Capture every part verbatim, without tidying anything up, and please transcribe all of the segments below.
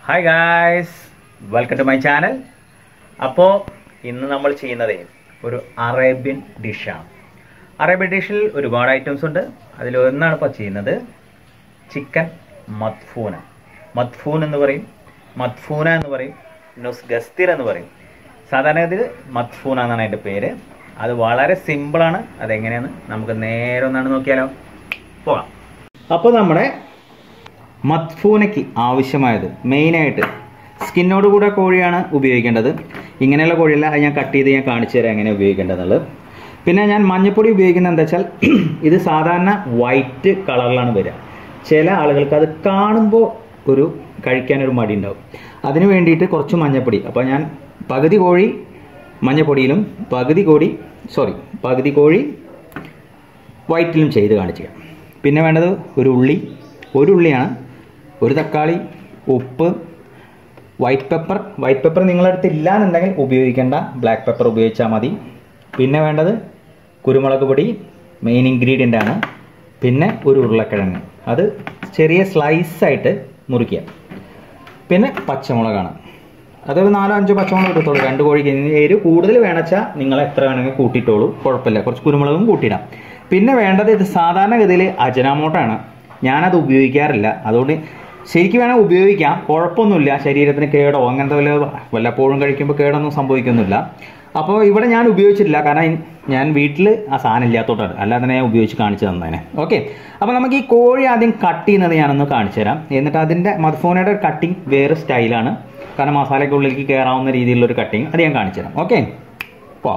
Hi guys, welcome to my channel. അപ്പോൾ ഇന്ന് നമ്മൾ ചെയ്യുന്നത് ഒരു അറേബ്യൻ ഡിഷാണ്. അറേബ്യൻ ഡിഷിൽ ഒരുപാട് ഐറ്റംസ് ഉണ്ട്. അതിൽ ഒന്നാണ് ഇപ്പോൾ ചെയ്യുന്നത് ചിക്കൻ മദ്ഫൂന. മദ്ഫൂൻ എന്ന് പറയും, മദ്ഫൂന എന്ന് പറയും, നുസ്ഗസ്തിർ എന്ന് പറയും. സാധാരണ ഇത് മദ്ഫൂന എന്നാണ് അതിൻ്റെ പേര്. അത് വളരെ സിമ്പിളാണ്. അതെങ്ങനെയാണ് നമുക്ക് നേരെ ഒന്നാണ് നോക്കിയാലോ, പോകാം. അപ്പോൾ നമ്മുടെ മദ്ഫൂനയ്ക്ക് ആവശ്യമായത് മെയിനായിട്ട് സ്കിന്നോട് കൂടെ കോഴിയാണ് ഉപയോഗിക്കേണ്ടത്. ഇങ്ങനെയുള്ള കോഴിയല്ല, അത് ഞാൻ കട്ട് ചെയ്ത് ഞാൻ കാണിച്ചു തരാം എങ്ങനെ ഉപയോഗിക്കേണ്ടതുള്ളത്. പിന്നെ ഞാൻ മഞ്ഞൾപ്പൊടി ഉപയോഗിക്കുന്നത് എന്താ വെച്ചാൽ ഇത് സാധാരണ വൈറ്റ് കളറിലാണ് വരിക. ചില ആളുകൾക്ക് അത് കാണുമ്പോൾ ഒരു കഴിക്കാനൊരു മടി ഉണ്ടാവും. അതിന് വേണ്ടിയിട്ട് കുറച്ച് മഞ്ഞൾപ്പൊടി. അപ്പോൾ ഞാൻ പകുതി കോഴി മഞ്ഞൾപ്പൊടിയിലും പകുതി കോഴി സോറി പകുതി കോഴി വൈറ്റിലും ചെയ്ത് കാണിച്ചു. പിന്നെ വേണ്ടത് ഒരു ഉള്ളി, ഒരു ഉള്ളിയാണ്, ഒരു തക്കാളി, ഉപ്പ്, വൈറ്റ് പെപ്പർ. വൈറ്റ് പെപ്പർ നിങ്ങളുടെ അടുത്ത് ഇല്ല എന്നുണ്ടെങ്കിൽ ഉപയോഗിക്കേണ്ട, ബ്ലാക്ക് പെപ്പർ ഉപയോഗിച്ചാൽ മതി. പിന്നെ വേണ്ടത് കുരുമുളക് പൊടി, മെയിൻ ഇൻഗ്രീഡിയൻ്റ് ആണ്. പിന്നെ ഒരു ഉരുളക്കിഴങ്ങ്, അത് ചെറിയ സ്ലൈസായിട്ട് മുറിക്കുക. പിന്നെ പച്ചമുളകാണ്, അതൊരു നാലോ അഞ്ചോ പച്ചമുളക് എടുത്തോളൂ. രണ്ട് കോഴിക്ക് എരിവ് കൂടുതൽ വേണച്ചാൽ നിങ്ങൾ എത്ര വേണമെങ്കിൽ കൂട്ടിയിട്ടോളൂ, കുഴപ്പമില്ല. കുറച്ച് കുരുമുളകും കൂട്ടിയിടാം. പിന്നെ വേണ്ടത് ഇത് സാധാരണഗതിയിൽ അജനാമോട്ടാണ്. ഞാനത് ഉപയോഗിക്കാറില്ല. അതുകൊണ്ട് ശരിക്കും വേണം ഉപയോഗിക്കാം, കുഴപ്പമൊന്നുമില്ല. ശരീരത്തിന് കേടോ അങ്ങനത്തെ വല്ല വല്ലപ്പോഴും കഴിക്കുമ്പോൾ കേടൊന്നും സംഭവിക്കുന്നില്ല. അപ്പോൾ ഇവിടെ ഞാൻ ഉപയോഗിച്ചിട്ടില്ല, കാരണം ഞാൻ വീട്ടിൽ ആ സാധനം ഇല്ലാത്തോട്ടാണ്. അല്ലാതെ ഞാൻ ഉപയോഗിച്ച് കാണിച്ചു തന്നേനെ. ഓക്കെ, അപ്പോൾ നമുക്ക് ഈ കോഴി ആദ്യം കട്ട് ചെയ്യുന്നത് ഞാനൊന്ന് കാണിച്ചു തരാം. എന്നിട്ട് അതിൻ്റെ മദ്ഫൂനയുടെ കട്ടിങ് വേറെ സ്റ്റൈലാണ്, കാരണം മസാലയ്ക്കുള്ളിലേക്ക് കയറാവുന്ന രീതിയിലുള്ളൊരു കട്ടിങ്, അത് ഞാൻ കാണിച്ചു തരാം. ഓക്കെ, പോ.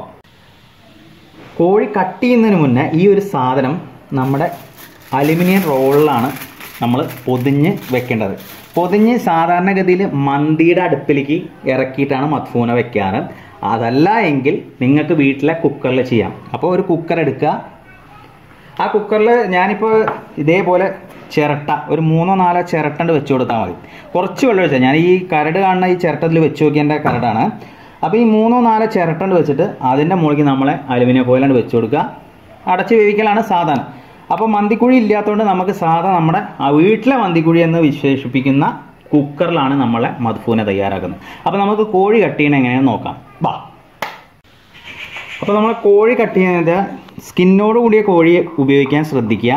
കോഴി കട്ട് ചെയ്യുന്നതിന് മുന്നേ ഈ ഒരു സാധനം നമ്മുടെ അലുമിനിയം റോളിലാണ് നമ്മൾ പൊതിഞ്ഞ് വെക്കേണ്ടത്. പൊതിഞ്ഞ് സാധാരണഗതിയിൽ മന്തിയുടെ അടുപ്പിലേക്ക് ഇറക്കിയിട്ടാണ് മദ്ഫൂന വെക്കാറ്. അതല്ല എങ്കിൽ നിങ്ങൾക്ക് വീട്ടിലെ കുക്കറിൽ ചെയ്യാം. അപ്പോൾ ഒരു കുക്കർ എടുക്കുക. ആ കുക്കറിൽ ഞാനിപ്പോൾ ഇതേപോലെ ചിരട്ട ഒരു മൂന്നോ നാലോ ചിരട്ടണ്ട് വെച്ച് കൊടുത്താൽ മതി. കുറച്ച് വെള്ളം ഒഴിച്ചാൽ, ഞാൻ ഈ കരട് കാണുന്ന ഈ ചിരട്ടത്തിൽ വെച്ച് നോക്കിയതിൻ്റെ കരടാണ്. അപ്പോൾ ഈ മൂന്നോ നാലോ ചിരട്ടണ്ട് വെച്ചിട്ട് അതിൻ്റെ മുകളിൽ നമ്മളെ അലുമിനിയം ഫോയിലാണ് വെച്ച് കൊടുക്കുക. അടച്ച് വേവിക്കലാണ് സാധാരണ. അപ്പോൾ മന്തിക്കുഴി ഇല്ലാത്തതുകൊണ്ട് നമുക്ക് സാധാ നമ്മുടെ വീട്ടിലെ മന്തിക്കുഴി എന്ന് വിശേഷിപ്പിക്കുന്ന കുക്കറിലാണ് നമ്മളെ മദ്ഫൂന തയ്യാറാക്കുന്നത്. അപ്പോൾ നമുക്ക് കോഴി കട്ട് ചെയ്യണത് എങ്ങനെയാണെന്ന് നോക്കാം, വാ. അപ്പോൾ നമ്മൾ കോഴി കട്ട് ചെയ്യുന്നത് സ്കിന്നോട് കൂടിയ കോഴി ഉപയോഗിക്കാൻ ശ്രദ്ധിക്കുക.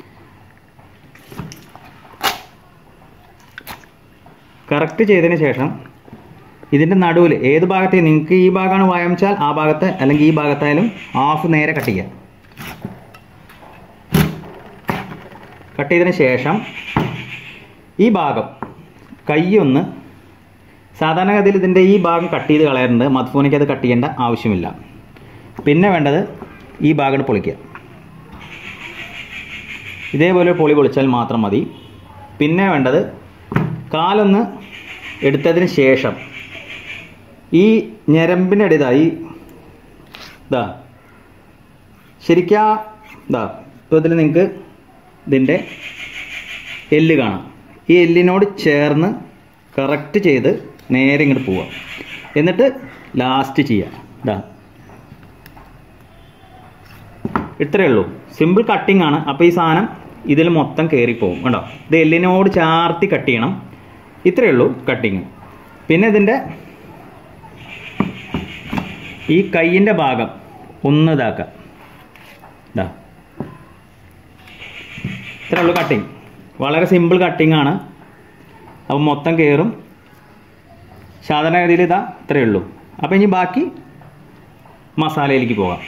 കറക്റ്റ് ചെയ്തതിന് ശേഷം ഇതിൻ്റെ നടുവിൽ ഏത് ഭാഗത്ത് നിങ്ങൾക്ക് ഈ ഭാഗമാണ് വായമിച്ചാൽ ആ ഭാഗത്ത്, അല്ലെങ്കിൽ ഈ ഭാഗത്തായാലും ഹാഫ് നേരെ കട്ട് ചെയ്യുക. കട്ട് ചെയ്തതിന് ശേഷം ഈ ഭാഗം കൈയൊന്ന് സാധാരണഗതിയിൽ ഇതിൻ്റെ ഈ ഭാഗം കട്ട് ചെയ്ത് കളയാറുണ്ട്. മദ്ഫൂനയ്ക്ക് അത് കട്ട് ചെയ്യേണ്ട ആവശ്യമില്ല. പിന്നെ വേണ്ടത് ഈ ഭാഗം പൊളിക്കുക. ഇതേപോലെ പൊളി പൊളിച്ചാൽ മാത്രം മതി. പിന്നെ വേണ്ടത് കാലൊന്ന് എടുത്തതിന് ശേഷം ഈ ഞരമ്പിൻ്റെ ഇതാ ഈ ഇതാ ശരിക്കാ ഇതാ ഇപ്പോൾ ഇതിൽ നിങ്ങൾക്ക് ഇതിൻ്റെ എല്ല് കാണാം. ഈ എല്ലിനോട് ചേർന്ന് കറക്റ്റ് ചെയ്ത് നേരെ ഇങ്ങോട്ട് പോവുക. എന്നിട്ട് ലാസ്റ്റ് ചെയ്യുക. ഇതാ ഇത്രയേ ഉള്ളൂ, സിമ്പിൾ കട്ടിങ് ആണ്. അപ്പോൾ ഈ സാധനം ഇതിൽ മൊത്തം കയറിപ്പോവും കേട്ടോ. ഇത് എല്ലിനോട് ചാർത്തി കട്ട് ചെയ്യണം. ഇത്രയേ ഉള്ളൂ കട്ടിങ്. പിന്നെ ഇതിൻ്റെ ഈ കൈയിൻ്റെ ഭാഗം ഒന്ന് ഇതാക്കുക. ഇതാ ഇത്രയേ ഉള്ളൂ കട്ടിങ്. വളരെ സിമ്പിൾ കട്ടിങ് ആണ്. അപ്പോൾ മൊത്തം കയറും. സാധാരണഗതിയിൽ ഇതാ ഇത്രയേ ഉള്ളൂ. അപ്പോൾ ഇനി ബാക്കി മസാലയിലേക്ക് പോകാം.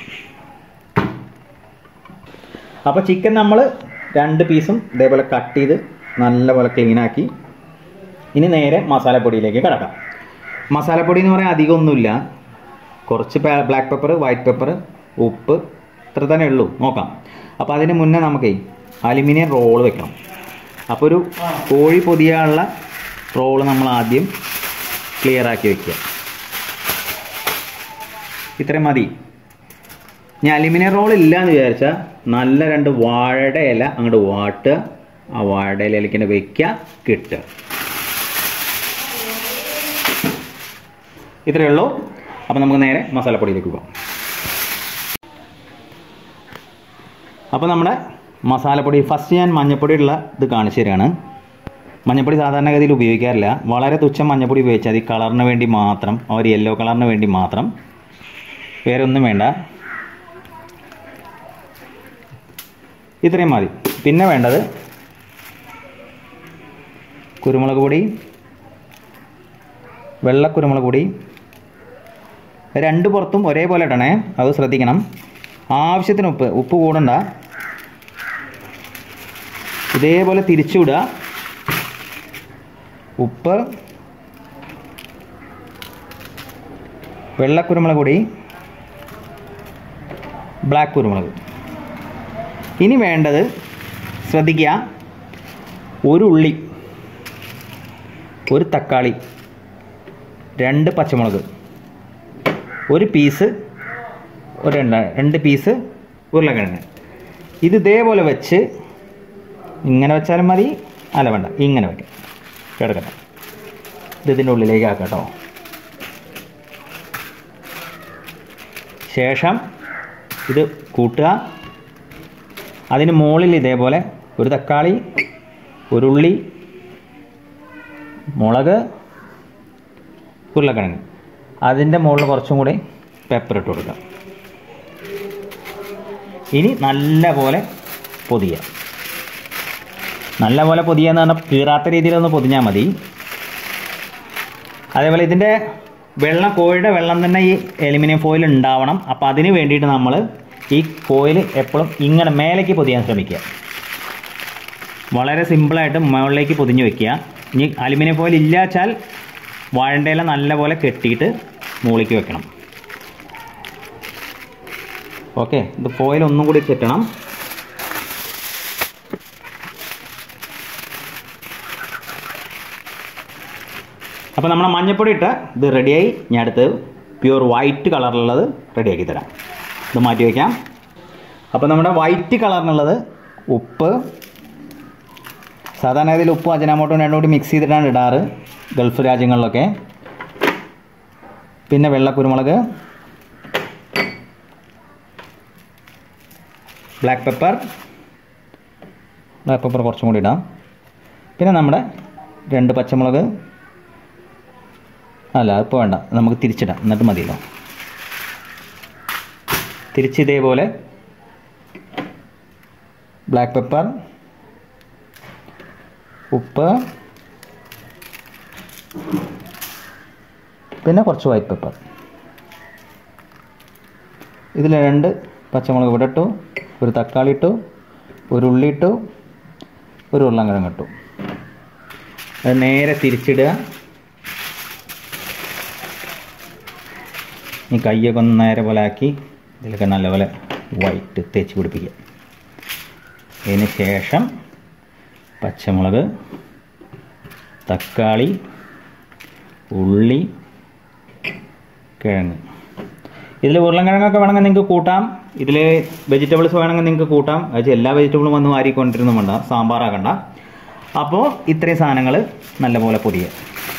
അപ്പോൾ ചിക്കൻ നമ്മൾ രണ്ട് പീസും ഇതേപോലെ കട്ട് ചെയ്ത് നല്ലപോലെ ക്ലീനാക്കി ഇനി നേരെ മസാലപ്പൊടിയിലേക്ക് കിടക്കാം. മസാലപ്പൊടി എന്ന് പറയാൻ അധികമൊന്നുമില്ല. കുറച്ച് ബ്ലാക്ക് പെപ്പർ, വൈറ്റ് പെപ്പർ, ഉപ്പ്, ഇത്ര തന്നെ ഉള്ളൂ. നോക്കാം. അപ്പോൾ അതിന് മുന്നേ നമുക്ക് അലുമിനിയം റോള് വെക്കണം. അപ്പോൾ ഒരു കോഴി പൊതിയാനുള്ള റോള് നമ്മൾ ആദ്യം ക്ലിയറാക്കി വെക്കുക. ഇത്രയും മതി. ഇനി അലുമിനിയം റോൾ ഇല്ല എന്ന് വിചാരിച്ചാൽ നല്ല രണ്ട് വാഴയുടെ ഇല അങ്ങോട്ട് വാട്ടുക. ആ വാഴയുടെ ഇലയിലേക്ക് തന്നെ വെക്കുക, കിട്ടുക. ഇത്രയേ ഉള്ളൂ. അപ്പോൾ നമുക്ക് നേരെ മസാലപ്പൊടിയിലേക്ക് പോകാം. അപ്പോൾ നമ്മുടെ മസാലപ്പൊടി ഫസ്റ്റ് ഞാൻ മഞ്ഞൾപ്പൊടിയുള്ള ഇത് കാണിച്ചു തരാണ്. മഞ്ഞപ്പൊടി സാധാരണഗതിയിൽ ഉപയോഗിക്കാറില്ല. വളരെ തുച്ഛം മഞ്ഞപ്പൊടി ഉപയോഗിച്ചാൽ മതി, കളറിന് വേണ്ടി മാത്രം, ആ ഒരു യെല്ലോ കളറിന് വേണ്ടി മാത്രം, വേറെ ഒന്നും വേണ്ട. ഇത്രയും മതി. പിന്നെ വേണ്ടത് കുരുമുളക് പൊടി, വെള്ള കുരുമുളക് പൊടി. രണ്ട് പുറത്തും ഒരേപോലെ ഇടണേ, അത് ശ്രദ്ധിക്കണം. ആവശ്യത്തിന് ഉപ്പ്, ഉപ്പ് കൂടണ്ട. ഇതേപോലെ തിരിച്ചുവിടുക. ഉപ്പ്, വെള്ള കുരുമുളക് പൊടി, ബ്ലാക്ക് കുരുമുളക്. ഇനി വേണ്ടത് ശ്രദ്ധിക്കുക, ഒരു ഉള്ളി, ഒരു തക്കാളി, രണ്ട് പച്ചമുളക്, ഒരു പീസ് ഒരു രണ്ട് രണ്ട് പീസ് ഉരുളക്കിഴങ്ങ്. ഇത് ഇതേപോലെ വെച്ച് ഇങ്ങനെ വെച്ചാലും മതി, അല്ല വേണ്ട ഇങ്ങനെ വയ്ക്കാം, കിടക്കട്ടെ. ഇത് ഇതിൻ്റെ ഉള്ളിലേക്ക് ആക്കാം കേട്ടോ. ശേഷം ഇത് കൂട്ടുക. അതിന് മുകളിൽ ഇതേപോലെ ഒരു തക്കാളി, ഒരു ഉള്ളി, മുളക്, ഉരുളക്കിഴങ്ങ്. അതിൻ്റെ മുകളിൽ കുറച്ചും കൂടി പെപ്പർ ഇട്ട് കൊടുക്കുക. ഇനി നല്ല പോലെ പൊതിയുക. നല്ല പോലെ പൊതിയുക എന്ന് പറഞ്ഞാൽ കീറാത്ത രീതിയിലൊന്ന് പൊതിഞ്ഞാൽ മതി. അതേപോലെ ഇതിൻ്റെ വെള്ളം, കോഴിയുടെ വെള്ളം തന്നെ ഈ അലുമിനിയം ഫോയിൽ ഉണ്ടാവണം. അപ്പോൾ അതിന് വേണ്ടിയിട്ട് നമ്മൾ ഈ ഫോയിൽ എപ്പോഴും ഇങ്ങനെ മേലേക്ക് പൊതിയാൻ ശ്രമിക്കുക. വളരെ സിമ്പിളായിട്ട് മുകളിലേക്ക് പൊതിഞ്ഞ് വയ്ക്കുക. ഇനി അലുമിനിയം ഫോയിൽ ഇല്ല വെച്ചാൽ വാഴൻ്റെ ഇല നല്ലപോലെ കെട്ടിയിട്ട് മുകളിലേക്ക് വെക്കണം. ഓക്കെ, ഇത് ഫോയിൽ ഒന്നും കൂടി കെട്ടണം. അപ്പോൾ നമ്മുടെ മഞ്ഞപ്പൊടി ഇട്ട് ഇത് റെഡിയായി. ഞാൻ അടുത്ത് പ്യൂർ വൈറ്റ് കളറിലുള്ളത് റെഡിയാക്കി തരാം. ഇത് മാറ്റി വയ്ക്കാം. അപ്പോൾ നമ്മുടെ വൈറ്റ് കളറിനുള്ളത് ഉപ്പ്, സാധാരണ ഇതിൽ ഉപ്പും അജിനാമോട്ടോയും രണ്ടും കൂടി മിക്സ് ചെയ്തിട്ടാണ് ഇടാറ് ഗൾഫ് രാജ്യങ്ങളിലൊക്കെ. പിന്നെ വെള്ള കുരുമുളക്, ബ്ലാക്ക് പെപ്പർ, ബ്ലാക്ക് പെപ്പർ കുറച്ചും കൂടി ഇടാം. പിന്നെ നമ്മുടെ രണ്ട് പച്ചമുളക്, അല്ല ഇപ്പോൾ വേണ്ട, നമുക്ക് തിരിച്ചിടാം, എന്നിട്ട് മതിയല്ലോ. തിരിച്ച് ഇതേപോലെ ബ്ലാക്ക് പെപ്പർ, ഉപ്പ്, പിന്നെ കുറച്ച് വൈറ്റ് പെപ്പർ. ഇതിൽ രണ്ട് പച്ചമുളക് ഇവിടെ ഇട്ടു, ഒരു തക്കാളി ഇട്ടു, ഒരു ഉള്ളി ഇട്ടു, ഒരു ഉരുളക്കിഴങ്ങ് ഇട്ടു. അത് നേരെ തിരിച്ചിടുക. ഈ കയ്യൊക്കെ ഒന്ന് നേരെ പോലെ ആക്കി ഇതിലൊക്കെ നല്ലപോലെ വൈറ്റ് തേച്ച് പിടിപ്പിക്കുക. അതിന് ശേഷം പച്ചമുളക്, തക്കാളി, ഉള്ളി, കിഴങ്ങ്. ഇതിൽ ഉരുളക്കിഴങ്ങൊക്കെ വേണമെങ്കിൽ നിങ്ങൾക്ക് കൂട്ടാം. ഇതിൽ വെജിറ്റബിൾസ് വേണമെങ്കിൽ നിങ്ങൾക്ക് കൂട്ടാം. അത് എല്ലാ വെജിറ്റബിളും വന്ന് വാരിക്കൊണ്ടിരുന്നും വേണ്ട, സാമ്പാറാക്കണ്ട. അപ്പോൾ ഇത്രയും സാധനങ്ങൾ നല്ലപോലെ പൊതിയുക.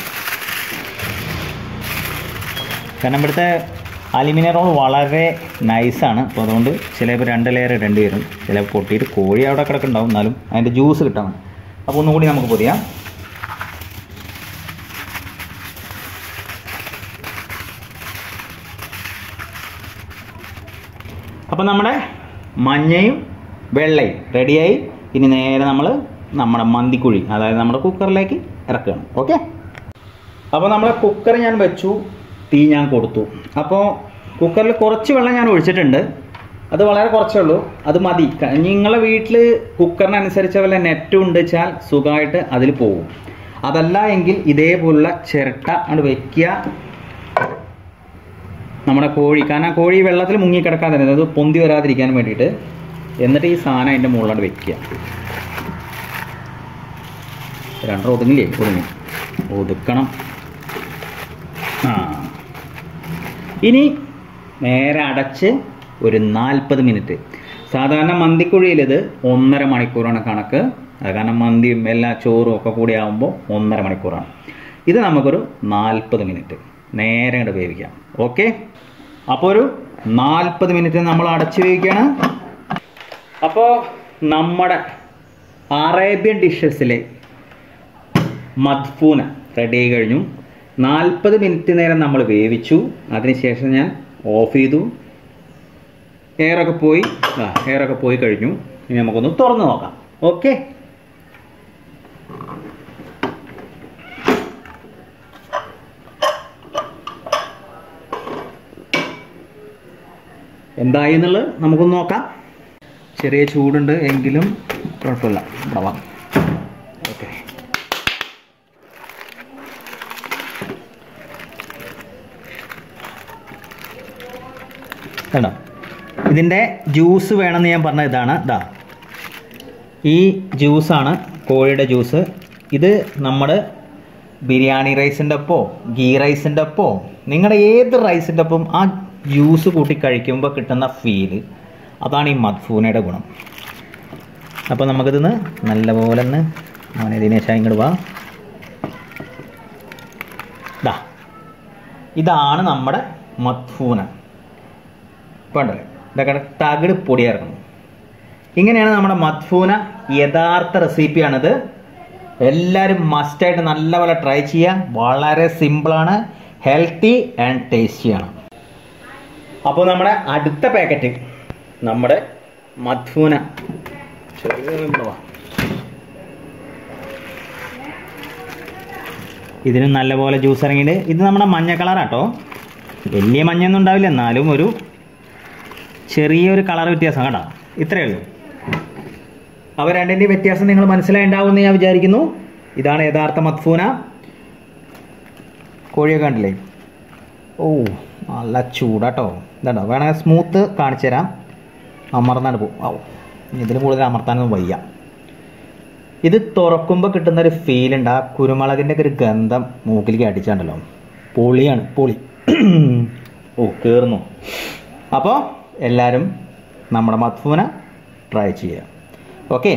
കാരണം ഇവിടുത്തെ അലുമിനിയം റോൾ വളരെ നൈസാണ്. അപ്പോൾ അതുകൊണ്ട് ചിലപ്പോൾ രണ്ട് ലെയർ ഇടേണ്ടി വരും. ചിലപ്പോൾ പൊട്ടിയിട്ട് കോഴി അവിടെ കിടക്കുന്നുണ്ടാവും, എന്നാലും അതിൻ്റെ ജ്യൂസ് കിട്ടണം. അപ്പോൾ ഒന്നുകൂടി നമുക്ക് പൊതിയാം. അപ്പോൾ നമ്മുടെ മഞ്ഞയും വെള്ളയും റെഡിയായി. ഇനി നേരെ നമ്മൾ നമ്മുടെ മന്തിക്കുഴി, അതായത് നമ്മുടെ കുക്കറിലേക്ക് ഇറക്കുകയാണ്. ഓക്കെ, അപ്പോൾ നമ്മുടെ കുക്കർ ഞാൻ വെച്ചു, തീ ഞാൻ കൊടുത്തു. അപ്പോൾ കുക്കറിൽ കുറച്ച് വെള്ളം ഞാൻ ഒഴിച്ചിട്ടുണ്ട്. അത് വളരെ കുറച്ചേ ഉള്ളൂ, അത് മതി. നിങ്ങളുടെ വീട്ടിൽ കുക്കറിനനുസരിച്ച വല്ല നെറ്റും ഉണ്ട് വെച്ചാൽ സുഖമായിട്ട് അതിൽ പോകും. അതല്ല എങ്കിൽ ഇതേപോലുള്ള ചിരട്ട അങ്ങോട്ട് വയ്ക്കുക. നമ്മുടെ കോഴി, കാരണം കോഴി വെള്ളത്തിൽ മുങ്ങിക്കിടക്കാൻ തന്നെ, അത് പൊന്തി വരാതിരിക്കാൻ വേണ്ടിയിട്ട്. എന്നിട്ട് ഈ സാധനം അതിൻ്റെ മുകളിലോട്ട് വെക്കുക. രണ്ടര ഒതുങ്ങില്ലേ? ഒതുങ്ങി, ഒതുക്കണം. ആ, ഇനി നേരെ അടച്ച് ഒരു നാൽപ്പത് മിനിറ്റ്. സാധാരണ മന്തിക്കുഴിയിലിത് ഒന്നര മണിക്കൂറാണ് കണക്ക്. അത് കാരണം മന്തിയും എല്ലാ ചോറും ഒക്കെ കൂടി ആകുമ്പോൾ ഒന്നര മണിക്കൂറാണ്. ഇത് നമുക്കൊരു നാൽപ്പത് മിനിറ്റ് നേരെ ഇങ്ങോട്ട് വേവിക്കാം. ഓക്കെ, അപ്പോൾ ഒരു നാൽപ്പത് മിനിറ്റ് നമ്മൾ അടച്ച് വേവിക്കുകയാണ്. അപ്പോൾ നമ്മുടെ അറേബ്യൻ ഡിഷസിലെ മദ്ഫൂന റെഡി ആയി കഴിഞ്ഞു. നാൽപ്പത് മിനിറ്റ് നേരം നമ്മൾ വേവിച്ചു. അതിനുശേഷം ഞാൻ ഓഫ് ചെയ്തു. എയറൊക്കെ പോയി ആ എയറൊക്കെ പോയി കഴിഞ്ഞു. ഇനി നമുക്കൊന്ന് തുറന്ന് നോക്കാം. ഓക്കെ, എന്തായി എന്നുള്ളത് നമുക്കൊന്ന് നോക്കാം. ചെറിയ ചൂടുണ്ട് എങ്കിലും കുഴപ്പമില്ല. ഉണ്ടാവാം. ഓക്കെ, കണ്ടോ, ഇതിൻ്റെ ജ്യൂസ് വേണമെന്ന് ഞാൻ പറഞ്ഞ ഇതാണ്. ഇതാ ഈ ജ്യൂസാണ് കോഴിയുടെ ജ്യൂസ്. ഇത് നമ്മുടെ ബിരിയാണി റൈസിൻ്റെ ഒപ്പോ ഗീ റൈസിൻ്റെ ഒപ്പോ നിങ്ങളുടെ ഏത് റൈസിൻ്റെ ഒപ്പം ആ ജ്യൂസ് കൂട്ടി കഴിക്കുമ്പോൾ കിട്ടുന്ന ഫീല്, അതാണ് ഈ മദ്ഫൂനയുടെ ഗുണം. അപ്പോൾ നമുക്കിതൊന്ന് നല്ലപോലെ ഒന്ന് മോനെ ദിനേശ ഇങ്ങോട്ട് വാ. ഇതാ ഇതാണ് നമ്മുടെ മദ്ഫൂന. കണ്ടല്ലേ, ഇതൊക്കെ തകിട് പൊടിയായിരുന്നു. ഇങ്ങനെയാണ് നമ്മുടെ മദ്ഫൂന. യഥാർത്ഥ റെസിപ്പിയാണിത്. എല്ലാവരും മസ്റ്റായിട്ട് നല്ലപോലെ ട്രൈ ചെയ്യുക. വളരെ സിമ്പിളാണ്, ഹെൽത്തി ആൻഡ് ടേസ്റ്റിയാണ്. അപ്പോൾ നമ്മുടെ അടുത്ത പാക്കറ്റ് നമ്മുടെ മദ്ഫൂന ഇതിന് നല്ലപോലെ ജ്യൂസ് ഇറങ്ങിയിട്ട്, ഇത് നമ്മുടെ മഞ്ഞ കളറാട്ടോ. വലിയ മഞ്ഞൊന്നും ഉണ്ടാവില്ല, എന്നാലും ഒരു ചെറിയൊരു കളർ വ്യത്യാസം കേട്ടോ. ഇത്രയേ ഉള്ളൂ. അപ്പോൾ രണ്ടിൻ്റെ വ്യത്യാസം നിങ്ങൾ മനസ്സിലായിട്ടുണ്ടാവുമെന്ന് ഞാൻ വിചാരിക്കുന്നു. ഇതാണ് യഥാർത്ഥ മദ്ഫൂന. കോഴിയൊക്കെ കണ്ടില്ലേ? ഓ നല്ല ചൂടാട്ടോ. ഇതാണ്ടോ, വേണമെങ്കിൽ സ്മൂത്ത് കാണിച്ചു തരാം. അമർന്നാണ് പോകും. ഓ ഇതിന് കൂടുതൽ അമർത്താനൊന്നും വയ്യ. ഇത് തുറക്കുമ്പോൾ കിട്ടുന്നൊരു ഫീലുണ്ട്. ആ കുരുമുളകിൻ്റെ ഒക്കെ ഒരു ഗന്ധം മൂക്കിലേക്ക് അടിച്ചാണ്ടല്ലോ, പൊളിയാണ് പൊളി. ഓ കയറുന്നു. അപ്പോൾ എല്ലാവരും നമ്മുടെ മദ്ഫൂന ട്രൈ ചെയ്യുക. ഓക്കെ,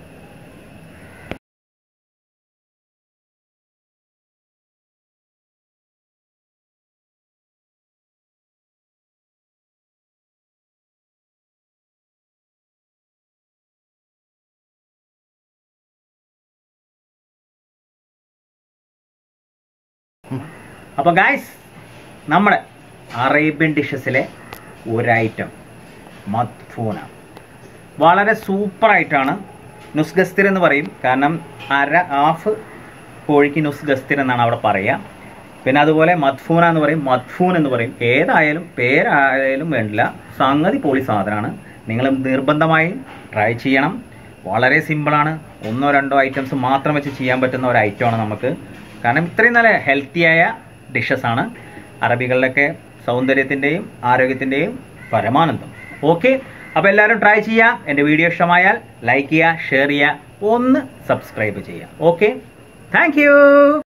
അപ്പോൾ ഗായ്സ്, നമ്മുടെ അറേബ്യൻ ഡിഷസിലെ ഒരു ഐറ്റം മദ്ഫൂന വളരെ സൂപ്പറായിട്ടാണ്. നുസ് ഗസ്തിർ എന്ന് പറയും, കാരണം അര ഹാഫ് കോഴിക്ക് നുസ് ഗസ്തിർ എന്നാണ് അവിടെ പറയുക. പിന്നെ അതുപോലെ മദ്ഫൂന എന്ന് പറയും, മദ്ഫൂൻ എന്ന് പറയും. ഏതായാലും പേരായാലും വേണ്ടില്ല, സംഗതി പൊളി സാധനമാണ്. നിങ്ങൾ നിർബന്ധമായും ട്രൈ ചെയ്യണം. വളരെ സിമ്പിളാണ്. ഒന്നോ രണ്ടോ ഐറ്റംസ് മാത്രം വെച്ച് ചെയ്യാൻ പറ്റുന്ന ഒരു ഐറ്റമാണ് നമുക്ക്. കാരണം ഇത്രയും നല്ല ഹെൽത്തിയായ ഡിഷസാണ്. അറബികളിലൊക്കെ സൗന്ദര്യത്തിൻ്റെയും ആരോഗ്യത്തിൻ്റെയും പരമാനന്ദം. ഓക്കെ, അപ്പോൾ എല്ലാവരും ട്രൈ ചെയ്യുക. എൻ്റെ വീഡിയോ ഇഷ്ടമായാൽ ലൈക്ക് ചെയ്യുക, ഷെയർ ചെയ്യുക, ഒന്ന് സബ്സ്ക്രൈബ് ചെയ്യുക. Okay, thank U.